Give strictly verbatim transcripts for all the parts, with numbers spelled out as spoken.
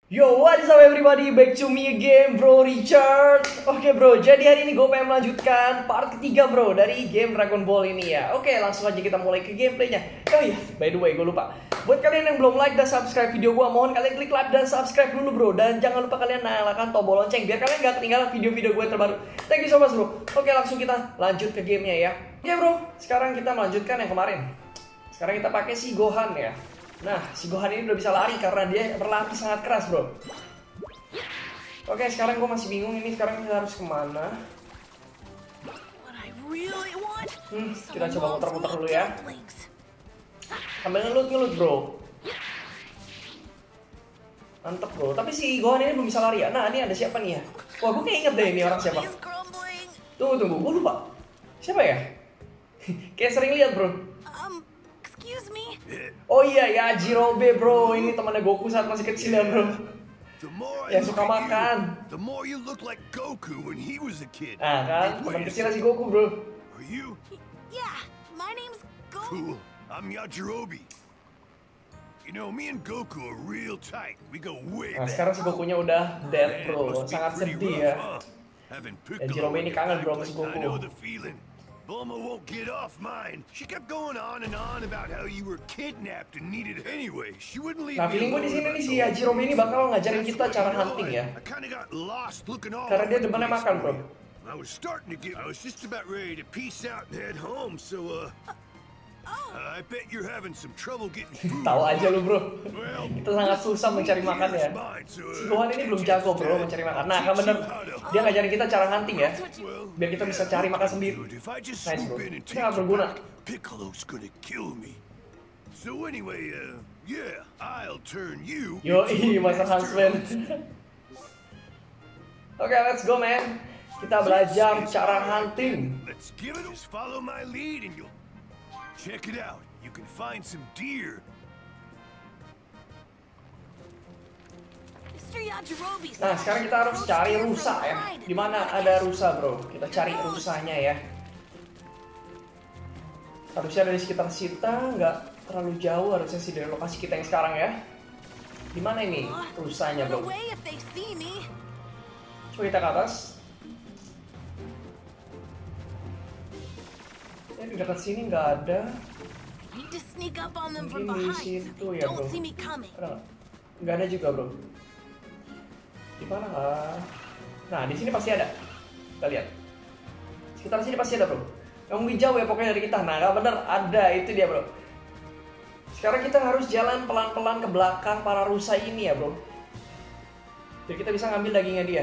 Yo, what is up everybody, back to me again bro, Richard. Oke bro, jadi hari ini gue pengen melanjutkan part ketiga bro dari game Dragon Ball ini ya. Oke, langsung aja kita mulai ke gameplaynya. Oh iya, by the way gue lupa, buat kalian yang belum like dan subscribe video gue, mohon kalian klik like dan subscribe dulu bro. Dan jangan lupa kalian nyalakan tombol lonceng biar kalian gak ketinggalan video-video gue terbaru. Thank you so much bro. Oke, langsung kita lanjut ke gamenya ya. Oke bro, sekarang kita melanjutkan yang kemarin. Sekarang kita pakai si Gohan ya. Nah, si Gohan ini udah bisa lari karena dia berlatih sangat keras bro. Oke, sekarang gue masih bingung ini sekarang kita harus kemana. Hmm, kita coba muter-muter dulu ya. Sambil ngelut-ngelut bro. Mantep bro, tapi si Gohan ini belum bisa lari ya. Nah, ini ada siapa nih ya? Wah, gue kayak inget deh ini orang siapa. Tunggu, tunggu, gue lupa. Siapa ya? Kayak sering lihat bro. Oh iya, ya Jirobe bro, ini temannya Goku saat masih kecil ya bro. Yang suka makan. Ah kan, teman kecilnya si Goku bro. Yeah, my name's Goku. Cool, I'm Yajirobe. You know, me and Goku are real tight. We go way Nah back. sekarang si Gokunya udah dead bro, sangat sedih ya. Yajirobe ini kangen bro sama si Goku. Bulma won't get off mine. She kept going on and on about how you were kidnapped and needed anyway. She wouldn't leave Nah, me feeling gue di alone. sini nih si Yajirobe ini bakal ngajarin kita cara hunting ya. I kinda got lost looking all Karena dia over the demennya place makan for bro. you. I was starting to get. I was just about ready to peace out and head home. So, uh, uh I bet you're having some trouble getting food. Tahu aja lu bro, kita sangat susah mencari makan ya. Si Gohan ini belum jago bro mencari makan. Nah kan bener, dia ngajarin kita cara hunting ya, biar kita bisa cari makan sendiri. Nice bro, sangat berguna. Piccolo's gonna kill me. So anyway, uh, yeah, I'll turn you. Yoi, Master Huntsman. Oke, let's go man. Kita belajar cara hunting. Let's give it. Just follow my lead and you'll check it out. You can find some deer. Nah, sekarang kita harus cari rusa ya. Di mana ada rusa, bro? Kita cari rusanya ya. Harusnya dari sekitar Sita, nggak terlalu jauh harusnya sih dari lokasi kita yang sekarang ya. Di mana ini rusanya, bro? Coba kita ke atas. Ya, di dekat sini nggak ada. Mungkin di situ ya bro. Ada nggak ada juga bro. Di mana? Nah di sini pasti ada. Kita lihat. Sekitar sini pasti ada bro. Yang mungkin jauh ya pokoknya dari kita. Nah nggak bener ada itu dia bro. Sekarang kita harus jalan pelan-pelan ke belakang para rusa ini ya bro. Jadi kita bisa ngambil dagingnya dia.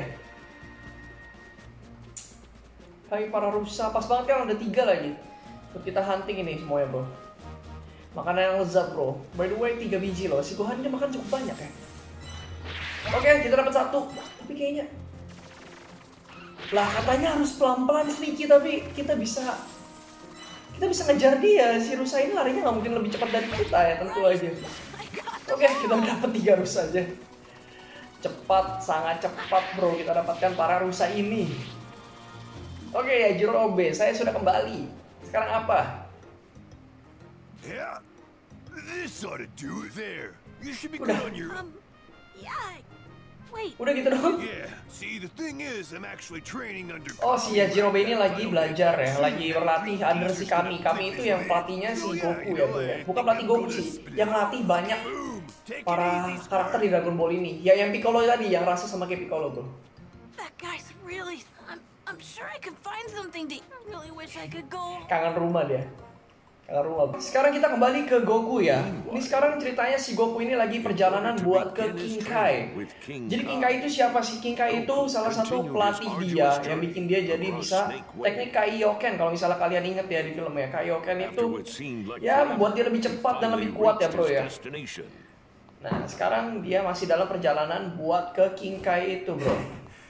Hai para rusa, pas banget kan ada tiga lagi. Untuk kita hunting ini semuanya bro. Makanan yang lezat bro. By the way tiga biji loh. Si Gohan ini makan cukup banyak ya. Oke kita dapat satu. Tapi kayaknya lah katanya harus pelan-pelan sneaky. Tapi kita bisa Kita bisa ngejar dia. Si rusa ini larinya nggak mungkin lebih cepat dari kita ya. Tentu aja. Oke kita dapat tiga rusa aja. Cepat, sangat cepat bro. Kita dapatkan para rusa ini. Oke ya Jirobe, saya sudah kembali. Sekarang apa? Yeah, this ought to do it there. You should be good on your. Um, yeah. Wait. Udah gitu dong. Yeah. See, the thing is, I'm actually training under. Oh si Yajirobe ini lagi belajar ya, lagi berlatih under si Kami. Kami itu yang pelatihnya si Goku ya bro ya. Bukan pelatih Goku sih, yang melatih banyak para karakter di Dragon Ball ini. Ya yang Piccolo tadi, yang rasa sama kayak Piccolo bro. That guy's really. I'm. I'm sure I could find something to. I really wish I could go. Kangen rumah dia. Rumah. Sekarang kita kembali ke Goku ya. Ini sekarang ceritanya si Goku ini lagi perjalanan buat ke King Kai. Jadi King Kai itu siapa sih? King Kai itu salah satu pelatih dia yang bikin dia jadi bisa teknik Kaioken. Kalau misalnya kalian inget ya di film ya, Kaioken itu ya membuat dia lebih cepat dan lebih kuat ya bro ya. Nah sekarang dia masih dalam perjalanan buat ke King Kai itu bro.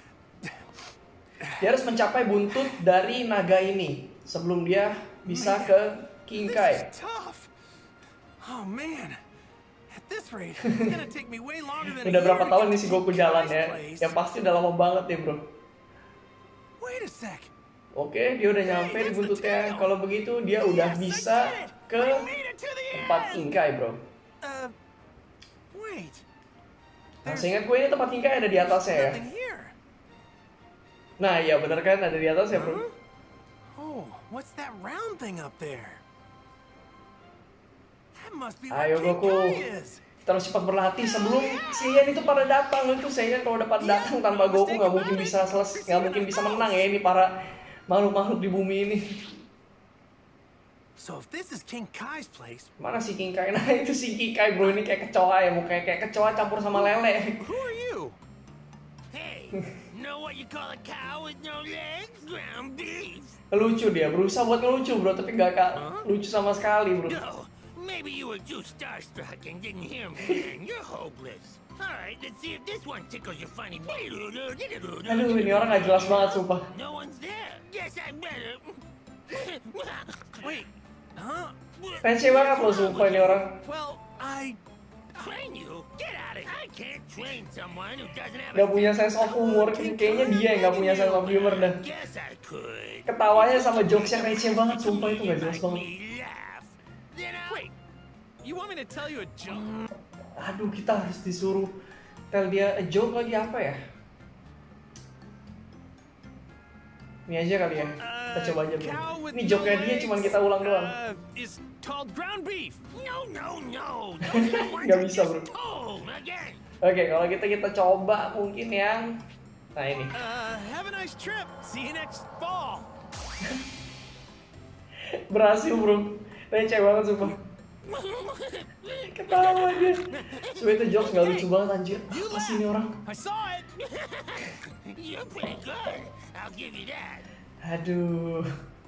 Dia harus mencapai buntut dari naga ini sebelum dia bisa ke King Kai. Udah berapa tahun nih si Goku jalan ya? Yang pasti udah lama banget ya bro. Oke, dia udah nyampe di buntutnya. Kalau begitu dia udah bisa ke tempat King Kai bro. Nah, seingat gue ini tempat Kinkai ada di atasnya ya. Nah, iya bener kan ada di atas ya, bro. Oh, what's that round thing up there? That must be Ayo where Goku, Kinkai is. kita harus cepat berlatih sebelum Saiyan itu pada datang. Itu Saiyan kalau udah pada datang tanpa Goku nggak mungkin bisa selesai, nggak mungkin bisa menang ya ini para makhluk-makhluk di bumi ini. So if this is King Kai's place, Mana si Kinkai? Nah itu si Kinkai bro, ini kayak kecoa ya, mukanya kayak kecoa campur sama lele. who are you? Hey, know what you call a cow with no legs? Ground beef. Lucu dia, berusaha buat ngelucu bro, tapi nggak kak lucu sama sekali bro. No, maybe you were too starstruck and didn't hear me. Man, you're hopeless. All right, let's see if this one tickles your funny. Aduh, ini orang nggak jelas banget sumpah. No one's there. Guess I better. Wait, huh? Receh banget loh sumpah ini orang. Well, I... Train you? Get out of here. I can't train someone who doesn't have Gak punya sense of humor, kayaknya dia yang gak punya sense of humor dah. Guess I could. Ketawanya sama jokesnya receh banget, sumpah itu gak jelas banget. Me laugh. Then I'll... Wait, you want me to tell you a joke? Aduh, kita harus disuruh tell dia a joke lagi apa ya? Ini aja kali ya, kita coba aja bro. Ini joke-nya dia cuman kita ulang doang. Uh, is called ground beef. No, no, no. Gak bisa bro. Oh, again. Oke, kalau kita kita coba mungkin yang, nah ini. Uh, have a nice trip. See you next fall. Berhasil bro, receh banget sumpah. Ketawa dia. Sumpah itu jokes gak lucu banget anjir. Apa sih ini orang? I saw it. You're pretty good. I'll give you that. Aduh.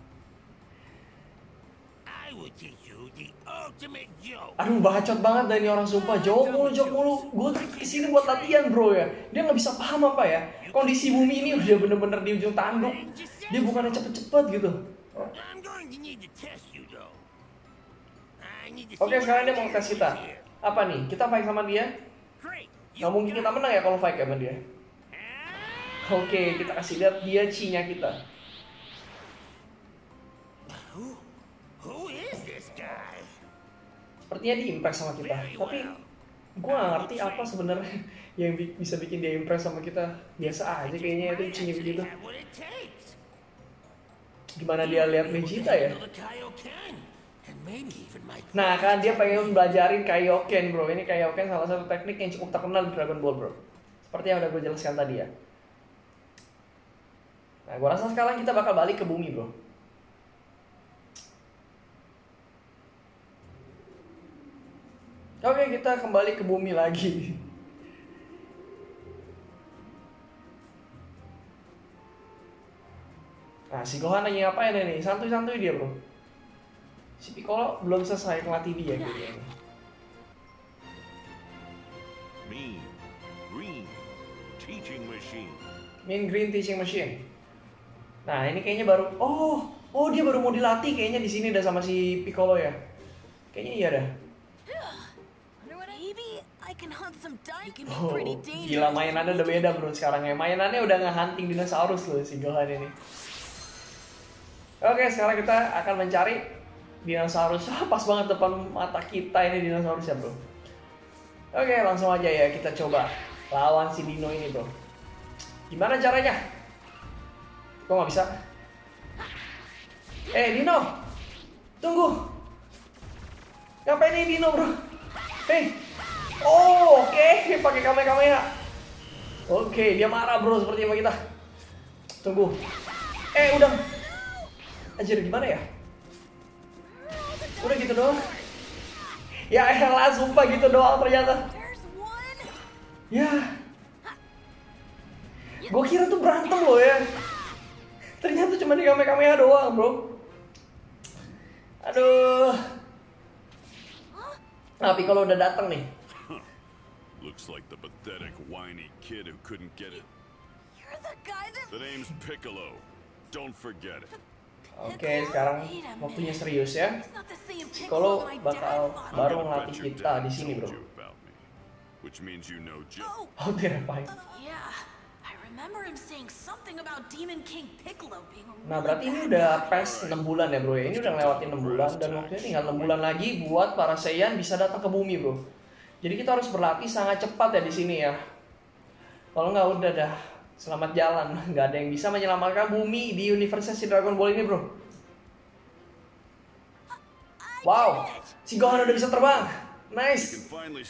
I will teach you the ultimate joke. Aduh bacot banget dari orang sumpah. Jok mulu, jok mulu. Gue tuh kesini buat latihan bro ya. Dia nggak bisa paham apa ya. Kondisi bumi ini udah bener-bener di ujung tanduk. Dia bukannya cepet-cepet gitu. I'm going to need to test you though. I need to see Oke sekarang dia what mau tes kita. here. Apa nih? Kita fight sama dia? Great. Nggak mungkin kita menang ya kalau fight sama dia. Oke, kita kasih lihat dia C-nya kita. Who, who is this guy? Sepertinya dia impress sama kita. Tapi gue nggak ngerti apa sebenarnya yang bi- bisa bikin dia impress sama kita. Biasa aja kayaknya itu C-nya begitu. Have what it takes. Gimana dia lihat Vegeta ya? The Kaioken. And maybe even my Nah kan dia pengen belajarin Kaioken bro. Ini Kaioken salah satu teknik yang cukup terkenal di Dragon Ball bro. Seperti yang udah gue jelaskan tadi ya. Nah gue rasa sekarang kita bakal balik ke bumi bro. Oke kita kembali ke bumi lagi. Nah si Gohan lagi ngapain nih? Santuy-santuy dia bro. Si Piccolo belum selesai ngelatih dia kayaknya. mean green teaching machine. Mean Green Teaching Machine. Nah ini kayaknya baru. Oh, oh dia baru mau dilatih kayaknya di sini dah sama si Piccolo ya. Kayaknya iya dah. Maybe I can hunt some dinosaurs. Can be Oh, pretty dangerous. gila mainannya udah beda bro sekarang ya. Mainannya udah nge-hunting dinosaurus loh si Gohan ini. Oke, sekarang kita akan mencari dinosaurus. Ah, pas banget depan mata kita ini dinosaurus ya bro. Oke, langsung aja ya kita coba lawan si Dino ini bro. Gimana caranya? Kok nggak bisa? Eh Dino, tunggu. Ngapain nih Dino bro? Eh, oh oke, okay. Pakai kamera-kamera. Oke, okay, dia marah bro seperti sama kita. Tunggu. Eh udah. Anjir gimana ya? Udah gitu doang. Ya elah sumpah gitu doang ternyata. There's one. Ya. Gue kira tuh berantem loh ya. Ternyata cuma di kamera-kamera doang bro. Aduh. Tapi kalau udah datang nih. Looks like the pathetic, whiny kid who couldn't get it. You're the guy that. The name's Piccolo. Don't forget it. Oke, sekarang waktunya serius ya. It's not the same Piccolo Piccolo my bakal dad baru I'm gonna ngelatih bet your kita dad di sini bro. told you about me, which means you know just. Oh, Oh terrifying. yeah. I remember him saying something about Demon King Piccolo being a Nah really berarti ini bad udah guy. pes enam bulan ya bro ya. Ini udah ngelewatin enam bulan dan waktunya tinggal enam bulan lagi buat para Saiyan bisa datang ke bumi bro. Jadi kita harus berlatih sangat cepat ya di sini ya. Kalau nggak udah dah, selamat jalan. Nggak ada yang bisa menyelamatkan bumi di universe si Dragon Ball ini, bro. Wow, si Gohan udah bisa terbang. Nice.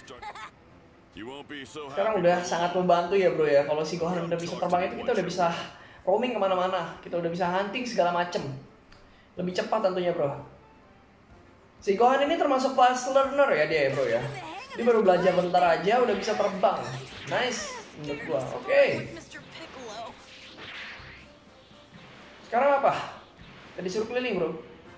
Sekarang udah sangat membantu ya, bro ya. Kalau si Gohan udah bisa terbang itu, kita udah bisa roaming kemana-mana. Kita udah bisa hunting segala macem. Lebih cepat tentunya, bro. Si Gohan ini termasuk fast learner ya dia ya, bro ya. Dia baru belajar bentar aja udah bisa terbang. Nice menurut gua. Oke. Okay. Sekarang apa? Kita disuruh keliling, bro.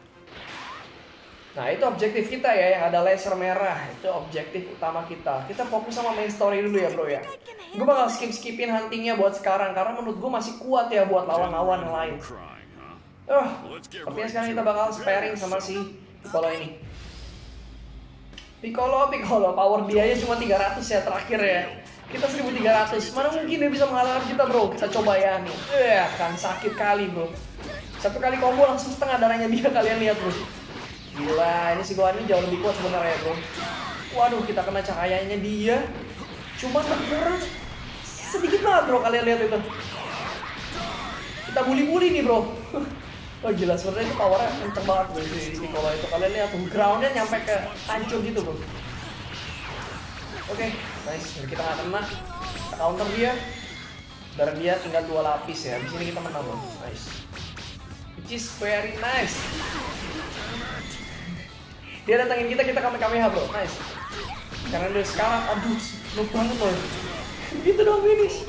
Nah, itu objektif kita ya, yang ada laser merah. Itu objektif utama kita. Kita fokus sama main story dulu ya, bro ya. Gue bakal skip-skipin huntingnya buat sekarang, karena menurut gue masih kuat ya buat lawan-lawan yang lain. Oh, sepertinya sekarang kita bakal sparing sama si Piccolo ini. Piccolo, Piccolo, power dia aja cuma tiga ratus ya terakhir ya. Kita seribu tiga ratus, mana mungkin dia bisa mengalahkan kita, bro. Kita coba ya nih. Eh, kan sakit kali, bro. Satu kali combo langsung setengah darahnya dia, kalian lihat, bro. Gila, ini si Gohan ini jauh lebih kuat sebenarnya, bro. Waduh, kita kena cahayanya dia. Cuma berkurang sedikit banget, bro. Kalian lihat itu. Kita bully-bully nih, bro. Oh gila, sebenarnya itu powernya kenceng banget, bro. Si Piccolo itu, kalian lihat tuh, groundnya nyampe ke hancur gitu, bro. Oke, okay, nice. Kita nggak kena. Kita counter dia. Darah dia tinggal dua lapis ya. Di sini kita menang, bro. Nice. Which is very nice. Dia datangin kita, kita kame-kameha, bro. Nice. Karena dia sekarang, aduh, noob banget loh. Gitu dong finish.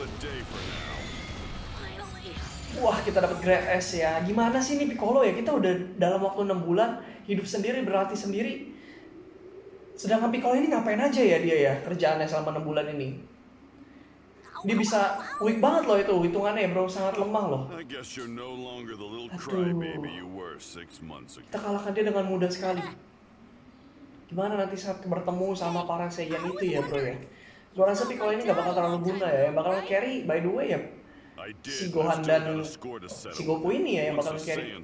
Wah, kita dapat grade S ya. Gimana sih ini Piccolo ya? Kita udah dalam waktu enam bulan hidup sendiri, berlatih sendiri. Sedangkan Piccolo ini ngapain aja ya dia ya kerjaannya selama enam bulan ini? Dia bisa weak banget loh itu hitungannya, bro. Sangat lemah loh. Aduh. Kita kalahkan dia dengan mudah sekali. Gimana nanti saat bertemu sama para Saiyan itu ya, bro ya? Gue rasa Piccolo ini gak bakal terlalu guna ya. Yang bakal carry, by the way ya, si Gohan dan si Goku ini ya yang bakal carry.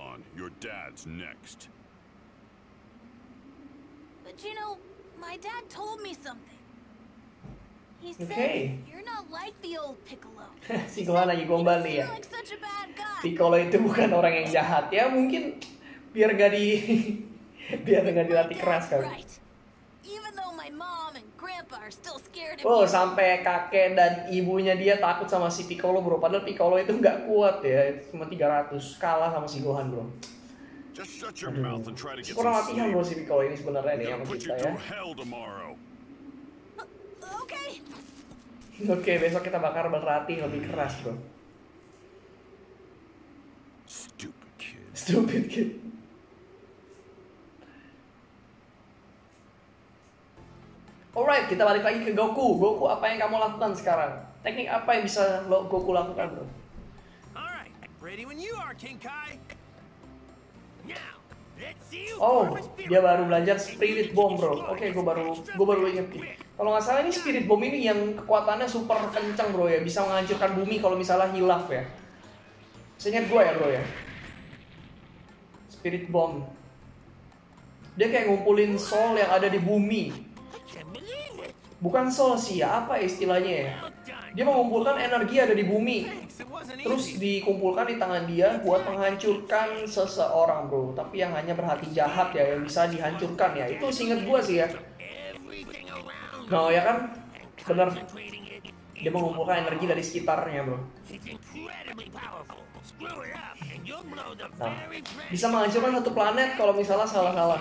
But you know, my dad told me something. He said, Okay. You're not like the old Piccolo. Si Gohan lagi gombal nih ya. Like such a bad guy. Piccolo itu bukan orang yang jahat ya, mungkin biar gak di biar nggak dilatih keras kali. Oh, sampai kakek dan ibunya dia takut sama si Piccolo, bro. Padahal Piccolo itu nggak kuat ya, cuma tiga ratus, kalah sama si Gohan, bro. Aduh. Kurang latihan, bro, si Piccolo ini sebenarnya nih sama kita ya. Oke, okay, besok kita bakal berlatih lebih keras, bro. Stupid kid. Stupid kid. Alright, kita balik lagi ke Goku. Goku, apa yang kamu lakukan sekarang? Teknik apa yang bisa lo Goku lakukan, bro? Alright, ready when you are, King Kai. Now, let's see you. Oh, dia baru belajar Spirit Bomb, bro. Oke, okay, gue baru gue baru inget. Kalau nggak salah ini Spirit Bomb ini yang kekuatannya super kencang, bro ya. Bisa menghancurkan bumi kalau misalnya hilaf ya. Seingat gue ya, bro ya. Spirit Bomb. Dia kayak ngumpulin soul yang ada di bumi. Bukan soul sih ya, apa istilahnya ya? Dia mengumpulkan energi ada di bumi, terus dikumpulkan di tangan dia buat menghancurkan seseorang, bro. Tapi yang hanya berhati jahat ya, yang bisa dihancurkan ya. Itu seinget gua sih ya. Nah ya kan, bener. Dia mengumpulkan energi dari sekitarnya, bro. Nah, bisa menghancurkan satu planet kalau misalnya salah-salah.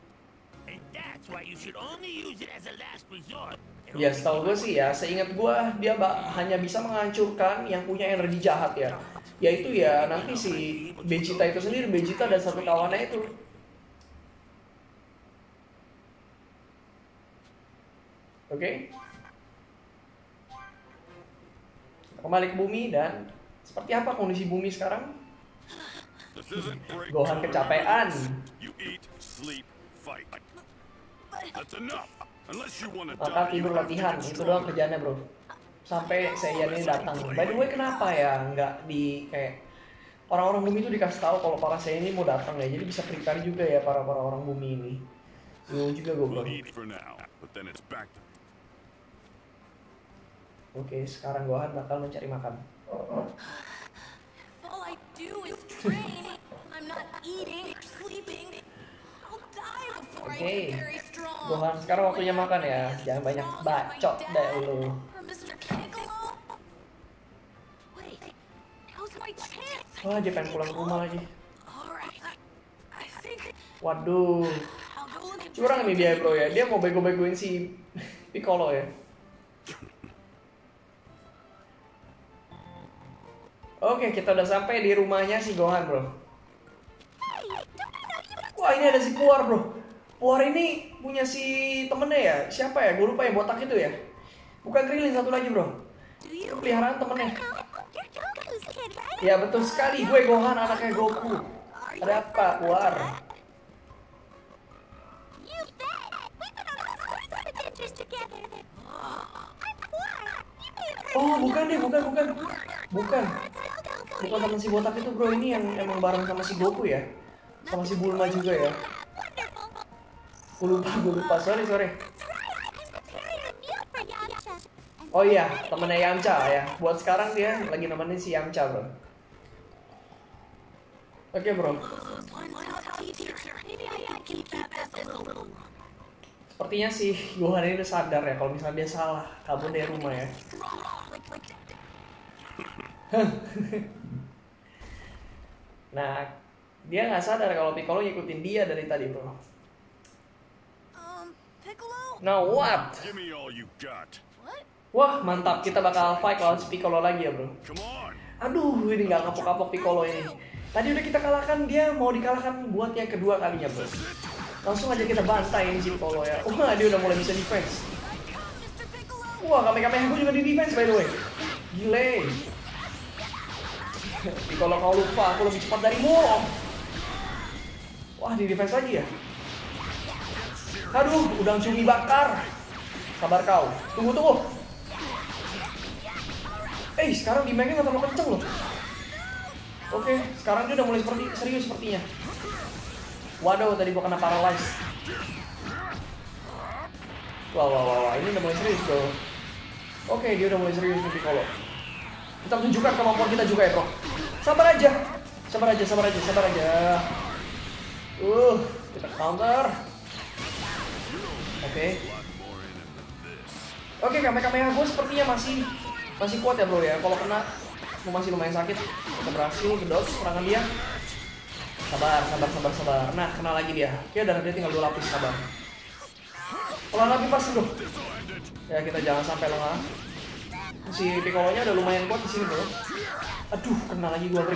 Ya setahu gue sih ya, seingat gue dia hanya bisa menghancurkan yang punya energi jahat ya. Yaitu ya nanti si Vegeta itu sendiri, Vegeta dan satu kawannya itu. Oke, okay. Kembali ke bumi dan seperti apa kondisi bumi sekarang? Gohan kecapean. Maka tidur latihan, itu doang kerjaannya, bro. Sampai Saiyan ini datang. By the way, kenapa ya nggak di kayak orang-orang bumi itu dikasih tahu kalau para Saiyan ini mau datang ya, jadi bisa prepare juga ya para para orang bumi ini. Bingung juga gue, bro. Oke, sekarang Gohan bakal mencari makan. All I do is train. I'm not eating or sleeping. I'll die before I Oke, get very strong. Gohan sekarang waktunya makan ya. Jangan banyak bacot deh lu. Or Mister Piccolo. Wait, now's my chance. Wah, dia pengen pulang ke rumah lagi. Alright, I, I think Waduh, I'll go look at curang nih dia bro ya. Dia mau bego-begoin si Piccolo ya. Oke, kita udah sampai di rumahnya si Gohan bro. Wah, ini ada si Puar bro. Puar ini punya si temennya ya. Siapa ya? Gue lupa ya, botak itu ya. Bukan Krillin, satu lagi bro. Peliharaan temennya. Ya betul sekali, gue Gohan anaknya Goku. Ada apa Puar? Oh bukan deh, bukan, bukan. Bukan. Bukan teman si botak itu bro, ini yang emang bareng sama si Goku ya. Sama si Bulma juga ya. Gue lupa, gue lupa, sorry, sorry. Oh iya, temennya Yamcha ya. Buat sekarang dia lagi nemenin si Yamcha bro. Oke bro. Sepertinya si Gohan ini udah sadar ya kalau misalnya dia salah kabur dari rumah ya. Nah, dia nggak sadar kalau Piccolo ngikutin dia dari tadi bro. Um, Piccolo? Now what? Give me all you got. What? Wah mantap, kita bakal fight lawan si Piccolo lagi ya bro. Come on. Aduh, ini nggak kapok-kapok Piccolo ini. Tadi udah kita kalahkan, dia mau dikalahkan buat yang kedua kalinya bro. Langsung aja kita bantai ini si Piccolo ya. Wah, dia udah mulai bisa defense. Wah, Kamehameha gue juga di defense by the way. Gile. Piccolo kau lupa, aku lebih cepat darimu. Wah, di defense lagi ya. Aduh, udang cumi bakar. Sabar kau. Tunggu, tunggu. Eh, sekarang dimengnya nggak terlalu kenceng loh. Oke, sekarang dia udah mulai seperti serius sepertinya. Waduh, tadi gua kena paralyze. Wah, wah, wah, wah, ini udah mulai serius bro. Oke, dia udah mulai serius nih Piccolo. Kita tunjukkan kemampuan kita juga ya bro. Sabar aja, sabar aja, sabar aja, sabar aja. Uh, kita counter. Oke. Oke, Kamehameha gue sepertinya masih masih kuat ya bro ya. Kalau kena, gue masih lumayan sakit. Kita berhasil gedot serangan dia. Sabar, sabar, sabar, sabar. Nah, kena lagi dia. Oke, darah dia tinggal dua lapis, sabar. Pelan lagi pas bro. Ya, kita jangan sampai lengah. Si Piccolo-nya udah lumayan kuat di sini bro. Aduh, kena lagi gua break.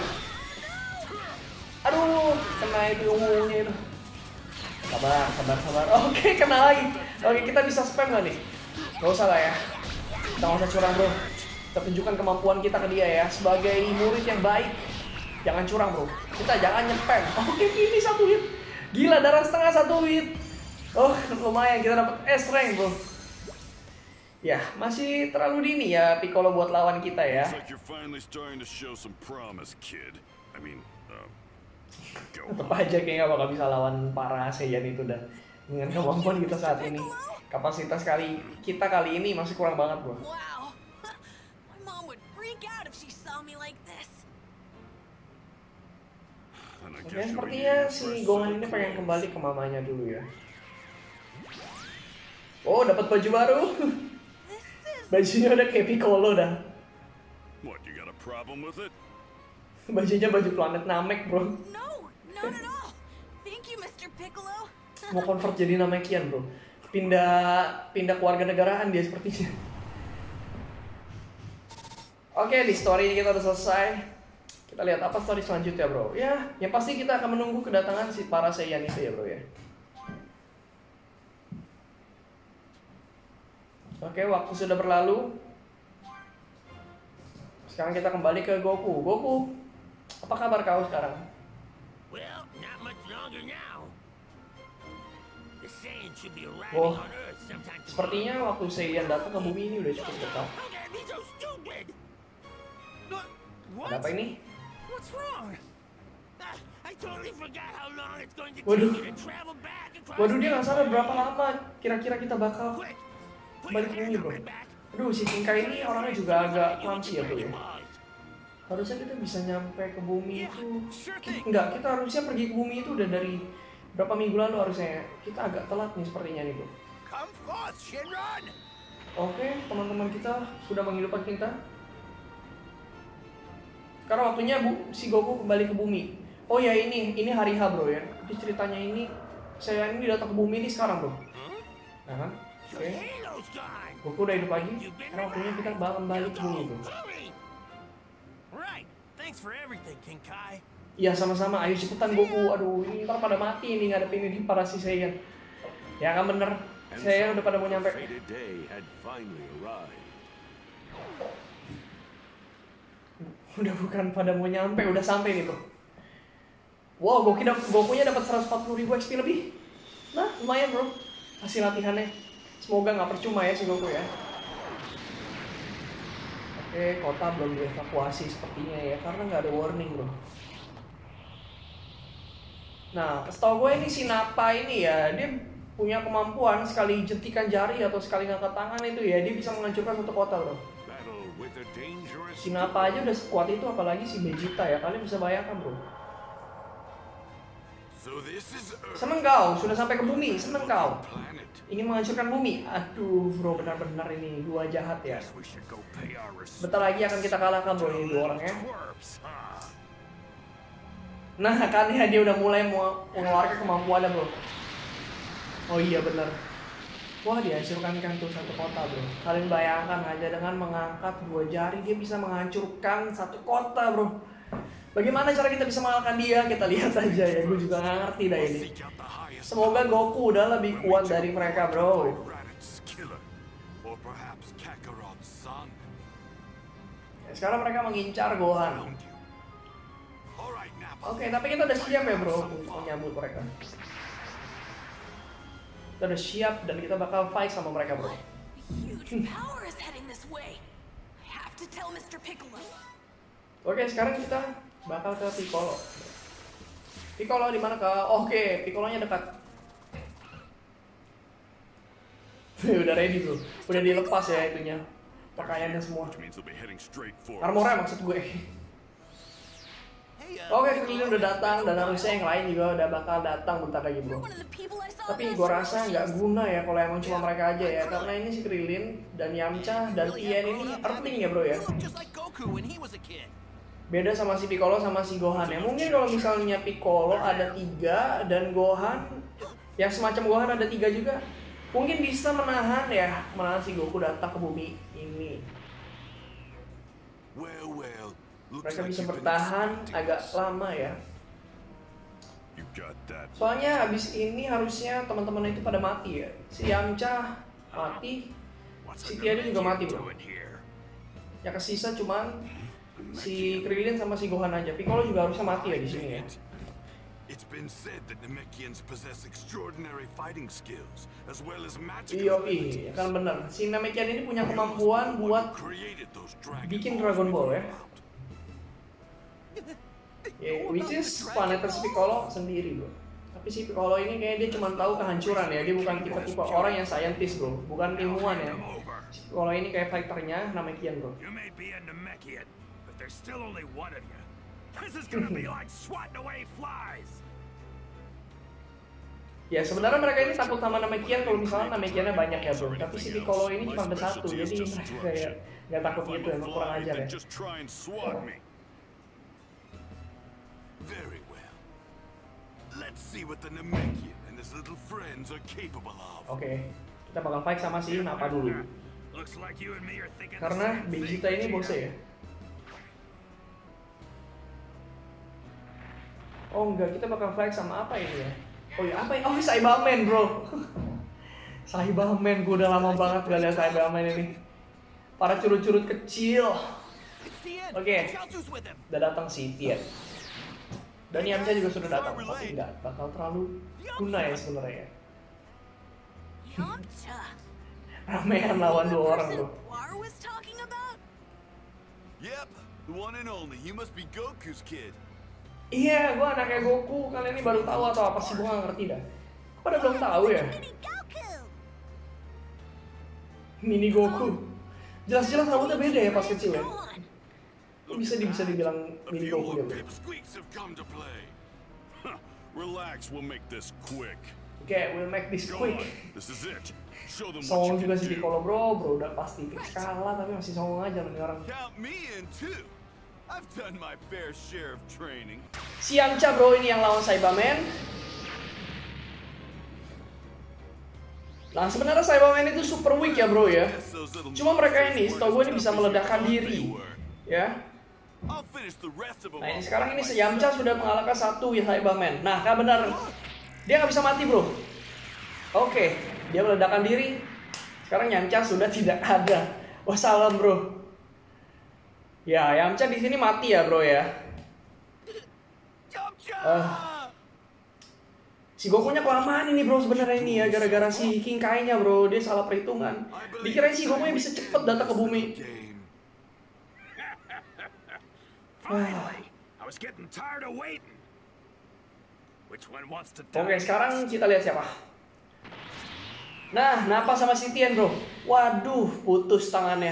Aduh, kena itu ungunya itu. Sabar, sabar, sabar. Oke, kena lagi. Oke, kita bisa spam gak nih? Gak usah lah ya. Kita gak usah curang bro. Kita tunjukkan kemampuan kita ke dia ya. Sebagai murid yang baik, jangan curang bro. Kita jangan nyepem. Oke, ini satu hit. Gila, darah setengah satu hit. Oh, lumayan kita dapat S rank bro. Ya, masih terlalu dini ya Piccolo buat lawan kita ya. Looks like you're finally starting to show some promise, kid. I mean, uh, go. Tetep aja kayaknya gak bakal bisa lawan para Saiyan itu dan dengan kemampuan kita saat ini. Kapasitas kali kita kali ini masih kurang banget bro. Wow. My mom would freak out if she saw me like this. And I Oke, guess you'll be sepertinya needing si fresh Gohan set of ini pengen clothes. kembali ke mamanya dulu ya. Oh, dapat baju baru. Bajunya udah kayak Piccolo dah. What, you got a problem with it? Bajunya baju planet Namek bro. No, not at all. Thank you, Mister Piccolo. Mau convert jadi Namekian bro. Pindah pindah keluarga negaraan dia sepertinya. Oke, di story ini kita udah selesai. Kita lihat apa story selanjutnya bro. Ya, yang pasti kita akan menunggu kedatangan si para Saiyan itu ya bro ya. Oke, waktu sudah berlalu. Sekarang kita kembali ke Goku. Goku, apa kabar kau sekarang? Well, not much longer now. The Saiyan should be arriving Oh, on Earth sometime tomorrow. sepertinya waktu Saiyan datang ke bumi ini udah cukup dekat. How can I be so stupid? What? Ada apa ini? What's wrong? Ah, I totally forgot how long it's going to take Waduh. me to travel back across Waduh, dia nggak sadar the berapa lama kira-kira kita bakal Quick, put balik your ke bumi hand bro. on my back. Aduh, si Kinkai ini orangnya juga agak clumsy ya bro ya. Harusnya kita bisa nyampe ke bumi itu. Enggak, kita harusnya pergi ke bumi itu udah dari berapa minggu lalu harusnya. Kita agak telat nih sepertinya nih bro. Oke, teman-teman kita sudah menghidupkan kita. Sekarang waktunya bu, si Goku kembali ke bumi. Oh ya ini, ini hari H bro ya. Jadi ceritanya ini, saya ini datang ke bumi ini sekarang bro. Nah kan? Oke. Okay. Goku udah hidup lagi. Sekarang waktunya kita bakal kembali ke bumi bro. Iya sama-sama, ayo cepetan Goku. Aduh, ini ntar pada mati nih ngadepin ini para si Saiyan. Ya kan bener, saya udah pada mau nyampe. Udah bukan pada mau nyampe, udah sampai nih bro. Wow, Goku Gokunya dapat seratus empat puluh ribu X P lebih. Nah, lumayan bro hasil latihannya. Semoga nggak percuma ya si Goku ya. Oke, kota belum dievakuasi sepertinya ya, karena nggak ada warning bro. Nah, setahu gue ini si Nappa ini ya, dia punya kemampuan sekali jentikan jari atau sekali ngangkat tangan itu ya, dia bisa menghancurkan satu kota bro. Si Nappa aja udah sekuat itu, apalagi si Vegeta ya, kalian bisa bayangkan bro. Seneng kau, sudah sampai ke bumi, seneng kau. Ingin menghancurkan bumi. Aduh bro, benar-benar ini dua jahat ya. Bentar lagi akan kita kalahkan bro ini dua orang ya. Nah kan ya, dia udah mulai mau mengeluarkan kemampuannya bro. Oh iya benar. Wah, dihancurkan kan tuh satu kota bro. Kalian bayangkan aja, dengan mengangkat dua jari dia bisa menghancurkan satu kota bro. Bagaimana cara kita bisa mengalahkan dia? Kita lihat aja ya, gue juga gak ngerti dah ini. Semoga Goku udah lebih kuat dari mereka bro. Ya, sekarang mereka mengincar Gohan. Oke, tapi kita udah siap ya bro untuk menyambut mereka. Kita udah siap dan kita bakal fight sama mereka bro. Oke, sekarang kita bakal ke Piccolo. Piccolo di mana kak? Oke, Piccolonya dekat. Udah ready bro, udah dilepas ya itunya, pakaiannya semua. Armornya maksud gue. Oke, Krillin udah datang dan harusnya yang lain juga udah bakal datang bentar lagi bro. Tapi gue rasa nggak guna ya kalau emang cuma mereka aja ya, karena ini si Krillin dan Yamcha dan Tien ini Earthling ya bro ya. Beda sama si Piccolo sama si Gohan ya. Mungkin kalau misalnya Piccolo ada tiga dan Gohan yang semacam Gohan ada tiga juga, mungkin bisa menahan ya, menahan si Goku datang ke bumi ini. Mereka bisa bertahan agak lama ya. Soalnya habis ini harusnya teman-teman itu pada mati ya. Si Yamcha mati, si Tien juga mati bro. Ya kesisa cuman si Krillin sama si Gohan aja. Piccolo juga harusnya mati ya di sini ya. Iya, iya, kan bener. Si Namekian ini punya kemampuan buat bikin Dragon Ball ya. Yeah, which is planet si Piccolo sendiri bro. Tapi si Piccolo ini kayaknya dia cuma tahu kehancuran ya. Dia bukan tipe-tipe orang yang scientist bro, bukan ilmuwan ya. Si Piccolo ini kayak fighternya Namekian bro. Ya sebenarnya mereka ini takut sama Namekian kalau misalnya Namekiannya banyak ya bro. Tapi si Piccolo ini cuma ada satu, jadi mereka kayak nggak takut gitu ya, kurang ajar ya. Oke, kita bakal fight sama si Nappa dulu. Karena Vegeta ini bosnya ya. Oh enggak, kita bakal fight sama apa ini ya? Oh ya apa ya? Oh Saibaman bro. Saibaman, gue udah lama banget gak lihat Saibaman ini. Para curut-curut kecil. Oke, udah datang si Tien. Dan Yamcha juga sudah datang, tapi nggak bakal terlalu guna ya sebenarnya. Ramean lawan dua orang bro. Iya, gue anaknya Goku. Kalian ini baru tahu atau apa sih? Gue nggak ngerti dah. Pada belum tahu ya. Mini Goku. Jelas-jelas rambutnya beda ya pas kecil ya. Bisa di, bisa dibilang A mini few Goku ya, more bro. pipsqueaks have come to play. Huh, relax, we'll make this quick. Oke, okay, we'll make this Go quick. on, this is it. Show them what Songong you juga can sih do. Piccolo bro, bro udah pasti fix kalah tapi masih songong aja nih orang. Count me in too. I've done my fair share of training. Si Yamcha bro ini yang lawan Saibaman. Nah sebenarnya Saibaman itu super weak ya bro ya. Cuma mereka ini, setahu gue ini bisa meledakkan diri, ya. I'll finish the rest of them. Nah ini sekarang ini si Yamcha sudah mengalahkan satu Saibaman. Nah kan benar, dia nggak bisa mati bro. Oke, dia meledakkan diri. Sekarang Yamcha sudah tidak ada. Wassalam bro. Ya Yamcha di sini mati ya bro ya. Uh, si Gokunya kelamaan ini bro sebenarnya ini ya gara-gara si King Kai-nya bro, dia salah perhitungan. Dikirain si Gokunya bisa cepet datang ke bumi. Finally, I was getting tired of waiting. Which one wants to die? Oke sekarang kita lihat siapa. Nah Nappa sama si Tien bro. Waduh putus tangannya.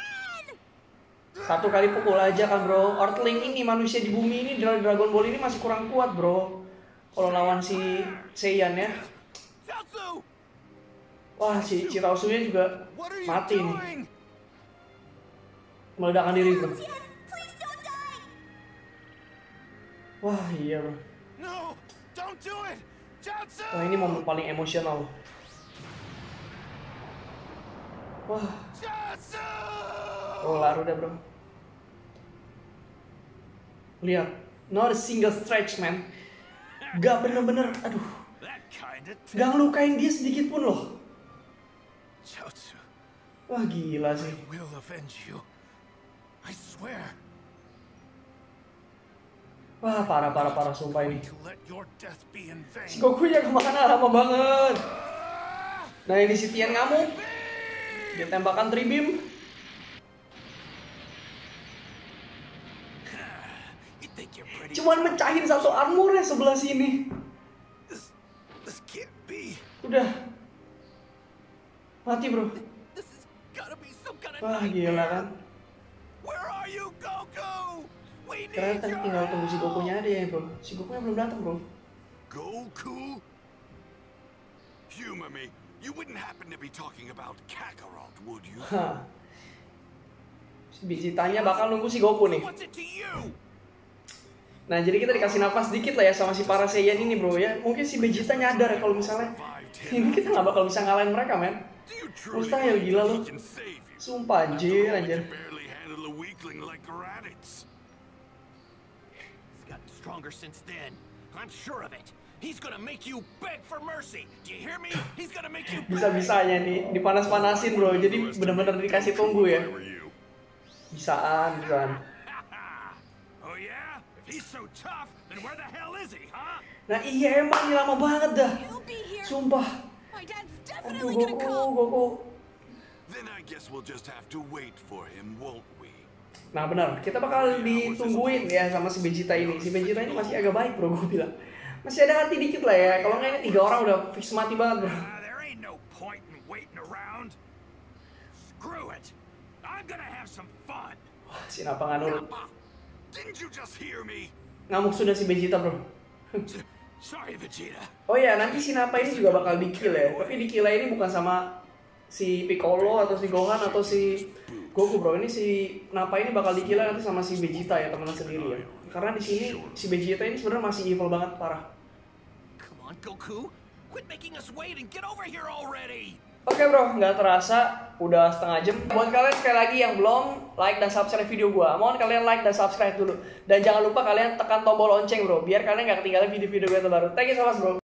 Satu kali pukul aja kan bro. Earthling ini manusia di bumi ini dari Dragon Ball ini masih kurang kuat bro. Kalau lawan si Saiyan ya. Wah si Chiraosu-nya juga mati nih. Meledakkan diri bro. Wah iya bro. No, don't do it. Jutsu! Wah ini momen paling emosional. Wah. Jutsu! Oh laru dah bro. Lihat, not a single stretch man. Gak bener-bener, aduh. That kinda Gak ngelukain dia sedikit pun loh. Jutsu, Wah gila sih. will avenge you. I swear. Wah parah parah parah sumpah ini. To let your death be in vain. Si Goku nya kemana lama banget. Nah ini si Tien ngamuk. Dia tembakan Tribeam. You think you're pretty? Cuman mecahin satu armornya sebelah sini. This, this can't be. Udah. Mati bro. This has gotta be some kind of Wah nightmare. gila kan. Where are you, Goku? We need Ternyata your tinggal tunggu si Gokunya ada ya bro. Si Gokunya belum datang bro. Goku? Humor me. You wouldn't happen to be talking about Kakarot, would you? Hah. Si Vegeta-nya bakal nunggu si Goku nih. What's it to you? Nah jadi kita dikasih nafas dikit lah ya sama si para Saiyan ini bro ya. Mungkin si Vegeta nyadar ya kalau misalnya ini kita nggak bakal bisa ngalahin mereka men. Do you truly Mustahil believe gila he lu. can save you? Sumpah anjir After all, he anjir. can barely handle a weakling like Raditz. He's gotten stronger since then. I'm sure of it. He's gonna make you beg for mercy. Do you hear me? He's gonna make you beg. Bisa-bisanya nih dipanas-panasin bro. Jadi bener-bener dikasih tunggu ya. If I were you. Bisaan, bisaan. Oh yeah? If he's so tough, then where the hell is he, huh? Nah iya emang ini lama banget dah. He'll be here. Sumpah. My dad's Aduh definitely Goku, gonna come. Goku. Then I guess we'll just have to wait for him, won't we? Nah benar, kita bakal ditungguin ya sama si Vegeta ini. Si Vegeta ini masih agak baik bro, gue bilang. Masih ada hati dikit lah ya. Kalau nggak ini tiga orang udah fix mati banget bro. Ah, there ain't no point in waiting around. Screw it. I'm gonna have some fun. Wah, si Nappa nggak nurut. Nappa, didn't you just hear me? Ngamuk sudah si Vegeta bro. Sorry, Vegeta. Oh ya, nanti si Nappa ini juga bakal di-kill ya. Tapi di-kill ini bukan sama si Piccolo atau si Gohan atau si Goku bro. Ini si Nappa ini bakal di-kill nanti sama si Vegeta ya, teman sendiri ya. Karena di sini si Vegeta ini sebenarnya masih evil banget parah. Come on, Goku. Quit making us wait and get over here already. Oke bro, nggak terasa udah setengah jam. Buat kalian sekali lagi yang belum like dan subscribe video gua, mohon kalian like dan subscribe dulu. Dan jangan lupa kalian tekan tombol lonceng bro, biar kalian nggak ketinggalan video-video gue terbaru. Thank you so much bro.